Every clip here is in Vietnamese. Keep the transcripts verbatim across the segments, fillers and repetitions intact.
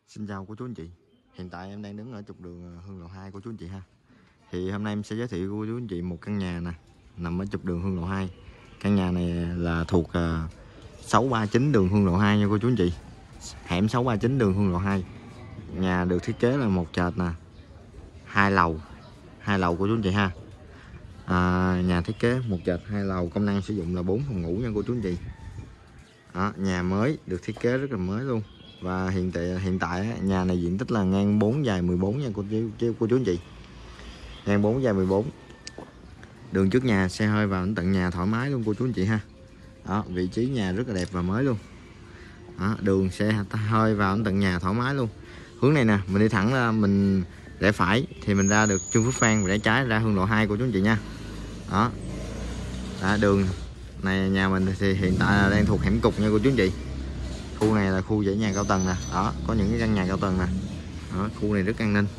Xin chào cô chú anh chị. Hiện tại em đang đứng ở trục đường Hương Lộ hai cô chú anh chị ha. Thì hôm nay em sẽ giới thiệu cô chú anh chị một căn nhà nè, nằm ở trục đường Hương Lộ hai. Căn nhà này là thuộc uh, sáu ba chín đường Hương Lộ hai nha cô chú anh chị. Hẻm sáu ba chín đường Hương Lộ hai. Nhà được thiết kế là một trệt nè, hai lầu, hai lầu cô chú anh chị ha. À, nhà thiết kế một trệt hai lầu, công năng sử dụng là bốn phòng ngủ nha cô chú anh chị. Đó, nhà mới được thiết kế rất là mới luôn. Và hiện tại hiện tại nhà này diện tích là ngang bốn dài mười bốn nha cô chú cô chú anh chị. Ngang bốn dài mười bốn. Đường trước nhà xe hơi vào đến tận nhà thoải mái luôn cô chú anh chị ha. Đó, vị trí nhà rất là đẹp và mới luôn. Đó, đường xe hơi vào đến tận nhà thoải mái luôn. Hướng này nè, mình đi thẳng ra, mình rẽ phải thì mình ra được Trương Phước Phan, rẽ trái ra Hương Lộ hai cô chú anh chị nha. Đó. Đó, đường này nhà mình thì hiện tại là đang thuộc hẻm cục nha cô chú anh chị. Khu này là khu dãy nhà cao tầng nè. Đó, có những cái căn nhà cao tầng nè. Đó, khu này rất an ninh.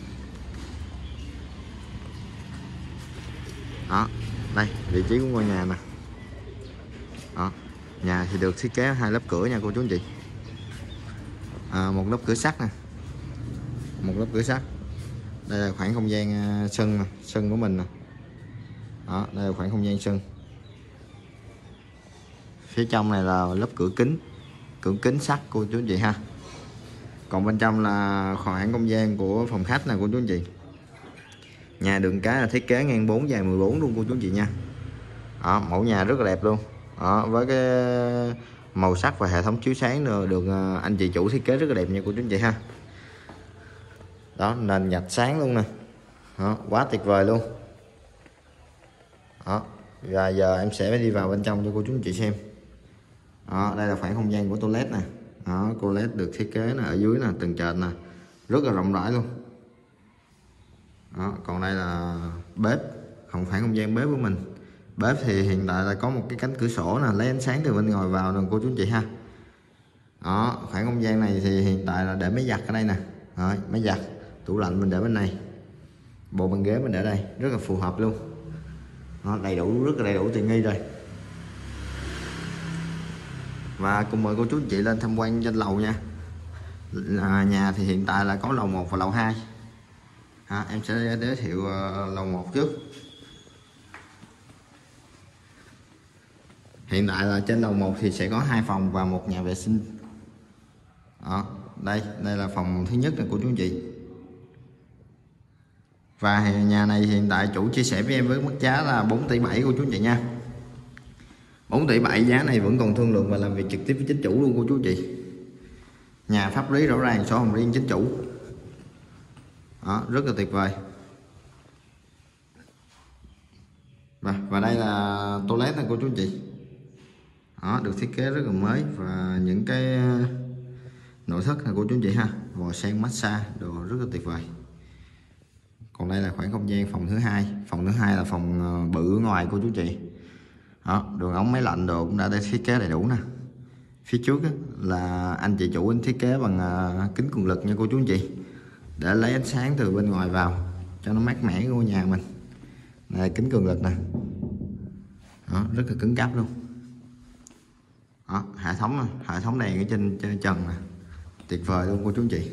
Đó, đây vị trí của ngôi nhà nè. Đó, nhà thì được thiết kế hai lớp cửa nha cô chú anh chị. À, một lớp cửa sắt nè, một lớp cửa sắt. Đây là khoảng không gian sân nè, sân của mình nè. Đó, đây là khoảng không gian sân. Phía trong này là lớp cửa kính, cửa kính sắt cô chú anh chị ha. Còn bên trong là khoảng không gian của phòng khách nè cô chú anh chị. Nhà đường cái là thiết kế ngang bốn dài mười bốn luôn cô chú anh chị nha. Đó, mẫu nhà rất là đẹp luôn. Đó, với cái màu sắc và hệ thống chiếu sáng được anh chị chủ thiết kế rất là đẹp nha cô chú anh chị ha. Đó, nền gạch sáng luôn nè. Đó, quá tuyệt vời luôn. Đó, và giờ em sẽ đi vào bên trong cho cô chú anh chị xem. Đó, đây là khoảng không gian của toilet nè. Đó, toilet được thiết kế nè, ở dưới nè, tầng trệt nè, rất là rộng rãi luôn. Đó, còn đây là bếp, không phải không gian bếp của mình. Bếp thì hiện tại là có một cái cánh cửa sổ nè, lấy ánh sáng từ bên ngoài vào nè cô chú anh chị ha. Đó, khoảng không gian này thì hiện tại là để máy giặt ở đây nè. Đó, máy giặt, tủ lạnh mình để bên này, bộ bàn ghế mình để đây, rất là phù hợp luôn. Đó, đầy đủ, rất là đầy đủ tiện nghi rồi. Và cùng mời cô chú anh chị lên tham quan trên lầu nha. À, nhà thì hiện tại là có lầu một và lầu hai. À, em sẽ giới thiệu uh, lầu một trước. Hiện tại là trên lầu một thì sẽ có hai phòng và một nhà vệ sinh. Đó, đây, đây là phòng thứ nhất là của chú anh chị. Và nhà này hiện tại chủ chia sẻ với em với mức giá là bốn tỷ bảy của chú anh chị nha. bốn tỷ bảy, giá này vẫn còn thương lượng và làm việc trực tiếp với chính chủ luôn cô chú anh chị. Nhà pháp lý rõ ràng, sổ hồng riêng chính chủ. Đó, rất là tuyệt vời. Và, và đây là toilet này cô chú anh chị. Đó, được thiết kế rất là mới và những cái nội thất này cô chú anh chị ha, vòi sen massage đồ rất là tuyệt vời. Còn đây là khoảng không gian phòng thứ hai. Phòng thứ hai là phòng bự ở ngoài cô chú chị. Đó, đường ống máy lạnh đồ cũng đã thiết kế đầy đủ nè. Phía trước á, là anh chị chủ anh thiết kế bằng uh, kính cường lực nha cô chú anh chị, để lấy ánh sáng từ bên ngoài vào cho nó mát mẻ ngôi nhà mình. Này, kính cường lực nè. Đó, rất là cứng cáp luôn. Đó, hệ thống hệ thống đèn ở trên, trên trần nè, tuyệt vời luôn cô chú anh chị.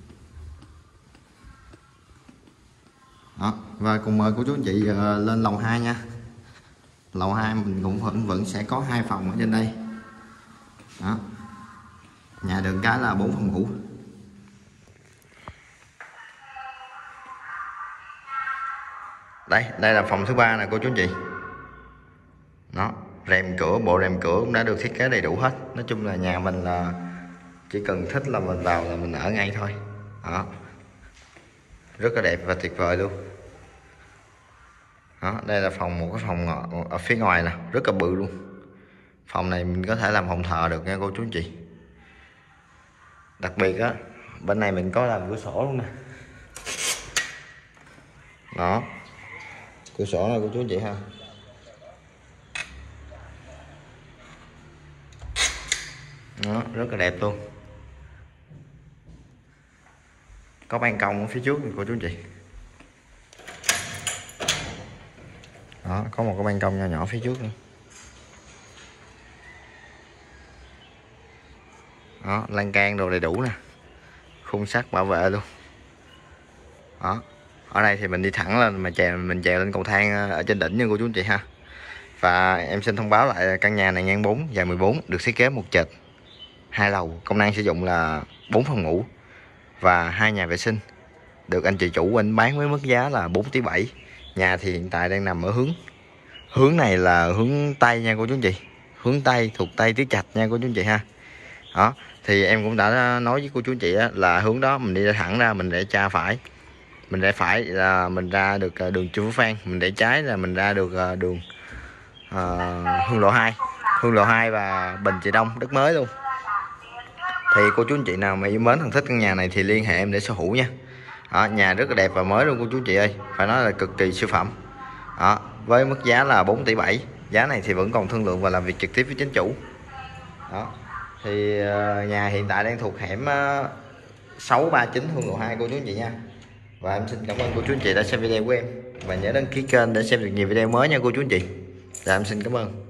Đó, và cùng mời cô chú anh chị uh, lên lầu hai nha. Lầu hai mình cũng vẫn vẫn sẽ có hai phòng ở trên đây. Đó, nhà đường cái là bốn phòng ngủ. Đây, đây là phòng thứ ba nè cô chú anh chị. Đó, rèm cửa, bộ rèm cửa cũng đã được thiết kế đầy đủ hết. Nói chung là nhà mình là chỉ cần thích là mình vào là mình ở ngay thôi. Đó, rất là đẹp và tuyệt vời luôn. Đó, đây là phòng, một cái phòng ở phía ngoài nè, rất là bự luôn. Phòng này mình có thể làm phòng thờ được nha cô chú anh chị. Đặc biệt á, bên này mình có làm cửa sổ luôn nè. Đó, cửa sổ này cô chú anh chị ha. Đó, rất là đẹp luôn. Có ban công ở phía trước cô chú anh chị. Đó, có một cái ban công nhỏ nhỏ phía trước nữa. Đó, lan can đồ đầy đủ nè. khung sắt bảo vệ luôn. Đó, ở đây thì mình đi thẳng lên mà trèo mình trèo lên cầu thang ở trên đỉnh nha cô chú anh chị ha. Và em xin thông báo lại căn nhà này ngang bốn dài mười bốn, được thiết kế một trệt hai lầu, công năng sử dụng là bốn phòng ngủ và hai nhà vệ sinh, được anh chị chủ anh bán với mức giá là bốn tỷ bảy. Nhà thì hiện tại đang nằm ở hướng hướng này là hướng Tây nha cô chú anh chị, hướng Tây thuộc Tây Tứ Trạch nha cô chú anh chị ha. Đó thì em cũng đã nói với cô chú anh chị là hướng đó mình đi thẳng ra, mình để tra phải, mình để phải là mình ra được đường Trương Phú Phan, mình để trái là mình ra được đường uh, Hương Lộ hai, Hương Lộ hai và Bình Trị Đông, đất mới luôn. Thì cô chú anh chị nào mà yêu mến thân thích căn nhà này thì liên hệ em để sở hữu nha. Đó, nhà rất là đẹp và mới luôn cô chú anh chị ơi, phải nói là cực kỳ siêu phẩm. Đó, với mức giá là bốn tỷ bảy, giá này thì vẫn còn thương lượng và làm việc trực tiếp với chính chủ. Đó thì uh, nhà hiện tại đang thuộc hẻm uh, sáu ba chín Hương Lộ hai cô chú anh chị nha. Và em xin cảm ơn cô chú anh chị đã xem video của em và nhớ đăng ký kênh để xem được nhiều video mới nha cô chú anh chị. Dạ em xin cảm ơn.